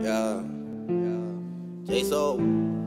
Yeah. J-Soul.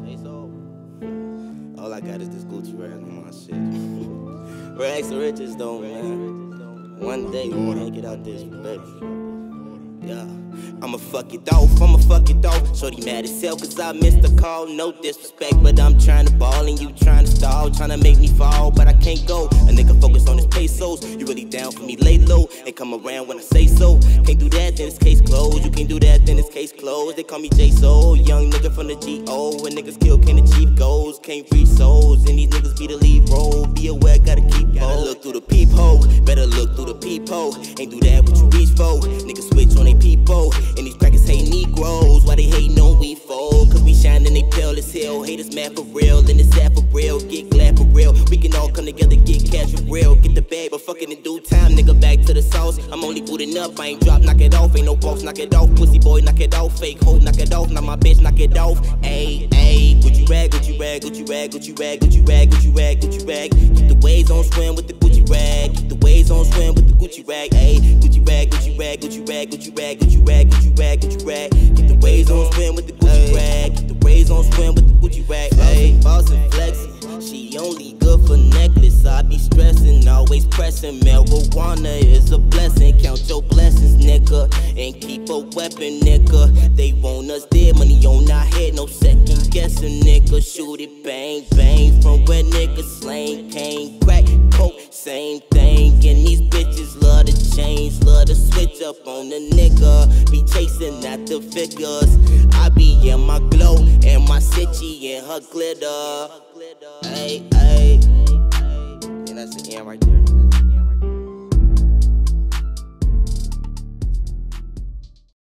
All I got is this Gucci rag on my shit. Rags to riches though, man. One day we make it out this, baby. Yeah. I'ma fuck it off. Shorty mad as hell cause I missed the call. No disrespect, but I'm trying to ball and you trying to stall. Trying to make me fall, but I can't go. A nigga focus on his pesos. You really down for me, lay low and come around when I say so. Can't do that, then it's case closed. You can't do that, then it's case closed. They call me J-Soul, young nigga from the G.O. When niggas kill, can't achieve goals. Can't free souls, and these niggas be the lead role. Be aware, gotta keep gotta look through the peephole. Better look through the peephole. Ain't do that what you reach for. Niggas switch on they people. And these crackers hate Negroes. Why they hating on we fold? Cause we shine and they pale as hell. Haters mad for real, and it's sad for real. Get glad for real. We can all come together, get cash for real. Get the bag, but fucking in due time, nigga, back to the sauce. I'm only booting up, I ain't drop, knock it off. Ain't no boss, knock it off. Pussy boy, knock it off. Fake hoe, knock it off. Now my bitch, knock it off. Ayy, ayy. Gucci rag, Gucci rag, Gucci rag, Gucci rag, Gucci rag, Gucci rag, Gucci rag. Keep the waves on swim with the Gucci rag. Keep the waves on swim with the Gucci rag. Ayy, Gucci rag, Gucci rag, Gucci rag, Gucci rag, Gucci rag, Gucci rag, Gucci rag. Keep the waves on swim with the Gucci rag. Keep the waves on swim with the Gucci rag. Ayy, boss and flexing. She only good for necklace. I be stressing, always pressing. Marijuana is a blessing. Count your blessings, nigga, and keep a weapon, nigga. They want us dead, money on our head, no second guessing, nigga. Shoot it, bang, bang. From where niggas slang, cane, crack, coke, same thing. And these bitches love to change, love to switch up on the nigga. Be chasing at the figures. I be in my glow and my city in her glitter. Ay, ay. And that's the end right there.